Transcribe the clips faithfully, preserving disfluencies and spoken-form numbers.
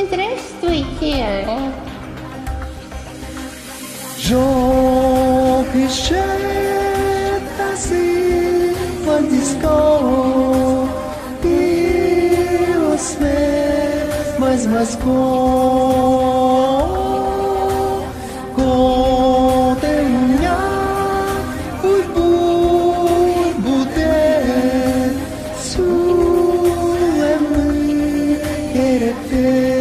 Здравствуйте. Jean Piaget así fue el disco e você mais mais com com tenha ui bu bude su em querer.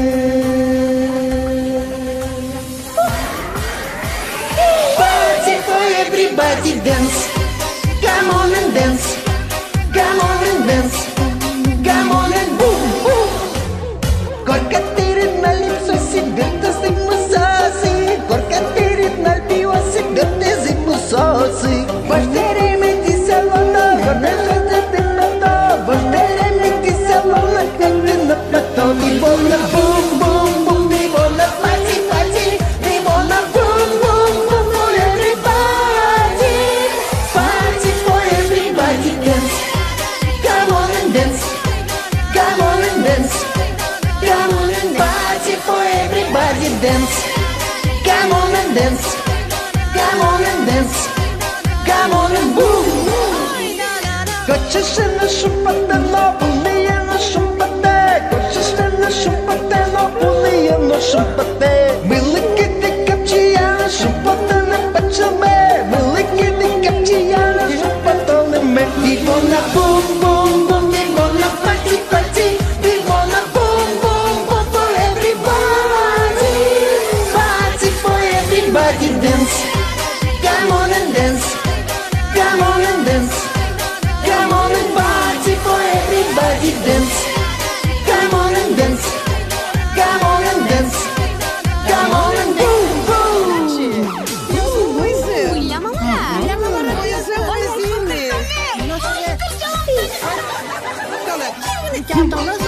Everybody dance, come on and dance, come on and dance, come on and boom, boom. Горка тырит на лицо себе, ты зимусосы. Горка тырит на пиво себе, ты зимусосы. Баштере мети салона, горнеша ты на то. Баштере мети салона, как ты на плато. Ты больно бум, бум, бум, ты больно пати, пати, ты больно бум, бум, бум, бум, everybody. Party for everybody dance. Come on and dance, come on and dance, come on and party for everybody dance. Come on and dance, come on and dance, come on and boom. Хочешь на шумпате, но полные на шумпате. Хочешь на шумпате, но полные на шумпате. Мы лыкиты капчия на шумпате на пачаме. Мы лыкиты капчия на шумпате на ме. We wanna boom boom boom, we wanna party party. We wanna boom boom boom for everybody. Party for everybody dance. Come on and dance, come on and dance. Come on and party for everybody dance. Come on and dance, come on and dance, come on and boom boom. Ой, ля мала, ля мала, Ой, ля мала. зимний. Ну, що? Далеко. Тягнула